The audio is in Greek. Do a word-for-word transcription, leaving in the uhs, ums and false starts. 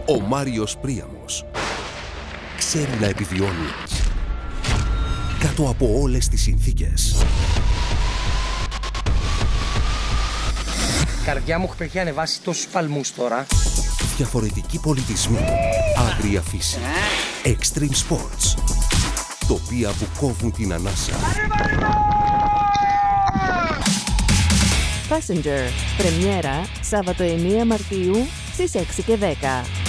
Ο Μάριος Πρίαμος ξέρει να επιβιώνει κάτω από όλες τις συνθήκες. Η καρδιά μου έχει ανεβάσει τόσους παλμούς τώρα. Διαφορετικοί πολιτισμοί, άγρια φύση, extreme sports, τοπία που κόβουν την ανάσα. Passenger, πρεμιέρα, Σάββατο εννέα Μαρτίου στις έξι και δέκα.